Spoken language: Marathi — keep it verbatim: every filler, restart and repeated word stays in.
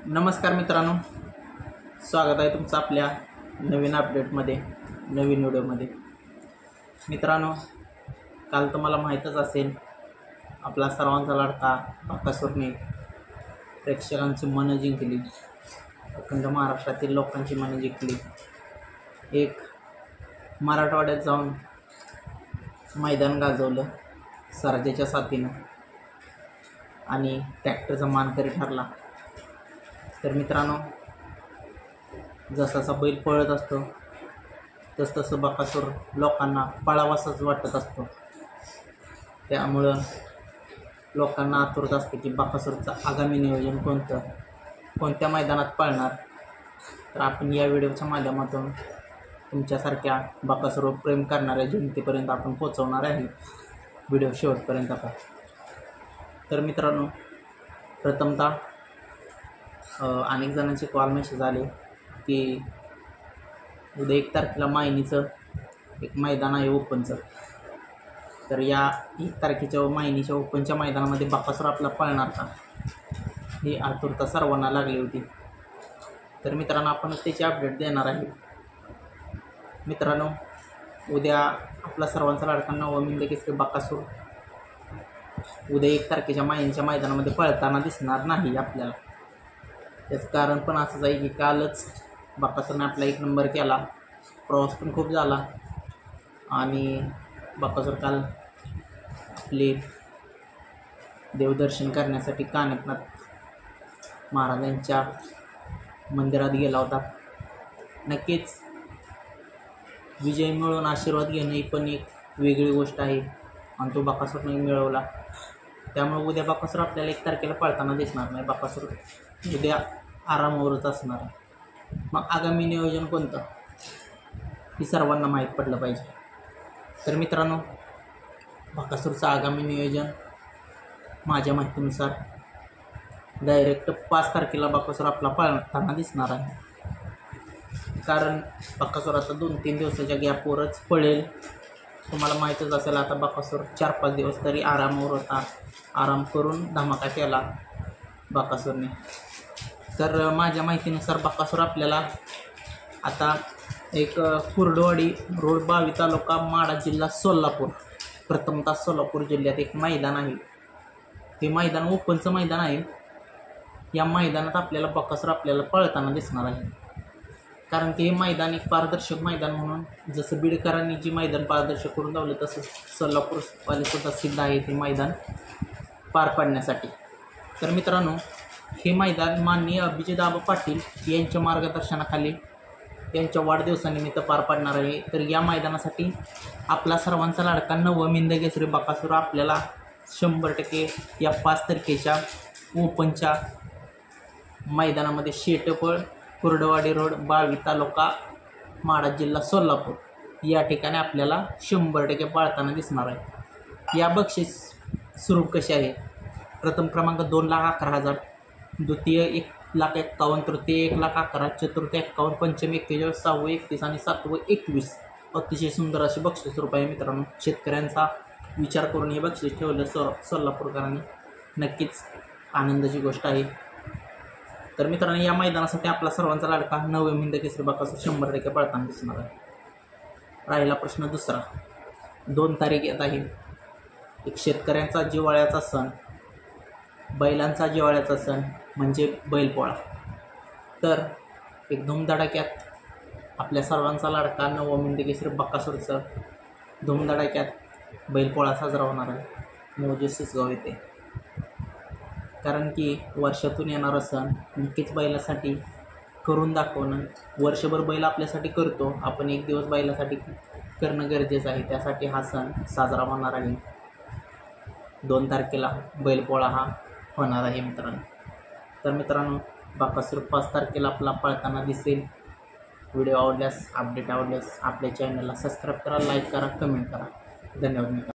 नमस्कार मित्रांनो, स्वागत आहे तुमचं आपल्या नवीन अपडेटमध्ये, नवीन व्हिडिओमध्ये। मित्रांनो, काल तुम्हाला माहीतच असेल, आपला सर्वांचा लाडका बकासूरने प्रेक्षकांची मन जिंकली, अखंड महाराष्ट्रातील लोकांची मन जिंकली। एक मराठवाड्यात जाऊन मैदान गाजवलं सर्जाच्या साथीनं आणि ट्रॅक्टरचा मानकरी ठरला। तर मित्रांनो, जसा जसा बैल पळत असतो तस तसं बकासूर लोकांना पळावासाच वाटत असतो। त्यामुळं लोकांना आतुरता असते की बकासूरचं आगामी नियोजन कोणतं, कोणत्या मैदानात पळणार। तर आपण या व्हिडिओच्या माध्यमातून तुमच्यासारख्या बकासूरवर प्रेम करणाऱ्या जनतेपर्यंत आपण पोहोचवणार आहे। व्हिडिओ शेवटपर्यंत पहा। तर मित्रांनो, प्रथमतः अनेक जणांचे कॉल मेसेज आले की उद्या एक तारखेला मायनीचं एक मैदान आहे ओपनचं। तर या एक तारखेच्या मायनीच्या ओपनच्या मैदानामध्ये बकासूर आपला पळणार का, ही आतुरता सर्वांना लागली होती। तर मित्रांनो, आपण त्याची अपडेट देणार आहे। मित्रांनो, उद्या आपला सर्वांचा लाडका नवमिंद केसरी बकासूर उद्या एक तारखेच्या मायनीच्या मैदानामध्ये पळताना दिसणार नाही आपल्याला। त्याचं कारण पण असंच आहे की कालच बकासूरने आपला एक नंबर केला, प्रवास पण खूप झाला आणि बकासूर काल आपले देवदर्शन करण्यासाठी कानिफनाथ महाराजांच्या मंदिरात गेला होता। नक्कीच विजय मिळवून आशीर्वाद घेणं ही पण एक वेगळी गोष्ट आहे आणि तो बकासूरने मिळवला। त्यामुळे उद्या बकासूर आपल्याला एक तारखेला पळताना दिसणार नाही, बकासूर उद्या आरामावरच असणार आहे। मग आगामी नियोजन कोणतं हे सर्वांना माहीत पडलं पाहिजे। तर मित्रांनो, बकासूरचं आगामी नियोजन माझ्या माहितीनुसार डायरेक्ट पाच तारखेला बकासूर आपला पळताना दिसणार आहे। कारण बकासूर आता दोन तीन दिवसाच्या गॅपवरच पळेल। तुम्हाला माहीतच असेल, आता बकासूर चार पाच दिवस तरी आरामावर होता, आराम करून धमाका केला बकासूरने। तर माझ्या माहितीनुसार बकासूर आपल्याला आता एक कुर्डवाडी रोड बावी तालुका माडा जिल्हा सोलापूर, प्रथमतः सोलापूर जिल्ह्यात एक मैदान आहे। ते मैदान ओपनचं मैदान आहे। या मैदानात आपल्याला बकासूर आपल्याला पळताना दिसणार आहे। कारण की हे मैदान एक पारदर्शक मैदान म्हणून, जसं बीडकरांनी जी मैदान पारदर्शक करून लावलं तसं सोलापूरवालेसुद्धा सिद्ध आहे ते मैदान पार पाडण्यासाठी। तर मित्रांनो, हे मैदान माननीय अभिजितआबा पाटील यांच्या मार्गदर्शनाखाली त्यांच्या वाढदिवसानिमित्त पार पाडणार आहे। तर या मैदानासाठी आपला सर्वांचा लाडका नवमिंद केसरी बकासूर आपल्याला शंभर टक्के या पाच तारखेच्या ओपनच्या मैदानामध्ये शेटपळ कुर्डवाडी रोड बावी तालुका माडा जिल्हा सोलापूर या ठिकाणी आपल्याला शंभर टक्के पळताना दिसणार आहे। या बक्षीस स्वरूप कसे आहे? प्रथम क्रमांक दोन लाख अकरा हजार, द्वितीय एक लाख एक्कावन्न, तृतीय एक लाख अकरा, चतुर्थ एक्कावन्न, पंचम एक्केचाळीस, सहावं एकतीस आणि सातवं एकवीस। अतिशय सुंदर असे बक्षीस स्वरूप आहे मित्रांनो। शेतकऱ्यांचा विचार करून हे बक्षीस ठेवलं सो सोलापूरकरांनी, नक्कीच आनंदाची गोष्ट आहे। तर मित्रांनो, या मैदानासाठी आपला सर्वांचा लाडका नवमिंद केसरी बकासूर शंभर टक्के पळताना दिसणार आहे। राहिला प्रश्न दुसरा, दोन तारीख येत आहे, एक शेतकऱ्यांचा जिव्हाळ्याचा सण, बैलांचा जिव्हाळ्याचा सण म्हणजे बैलपोळा। तर एक धूमधडाक्यात आपल्या सर्वांचा लाडका नवमिंद केसरी बकासूरचं धूमधडाक्यात बैलपोळा साजरा होणार आहे मौजे सिसगाव येथे। कारण की वर्षातून येणारा सण नक्कीच बैलासाठी करून दाखवणं, वर्षभर बैल आपल्यासाठी करतो, आपण एक दिवस बैलासाठी करणं गरजेचं आहे। त्यासाठी हा सण साजरा होणार आहे। दोन तारखेला बैलपोळा हा होणार आहे मित्रांनो। तर मित्रांनो, बकासूर पाच तारखेला आपला पळताना दिसेल। व्हिडिओ आवडल्यास, अपडेट आवडल्यास आपल्या चॅनलला सबस्क्राईब करा, लाईक करा, कमेंट करा। धन्यवाद मित्रांनो।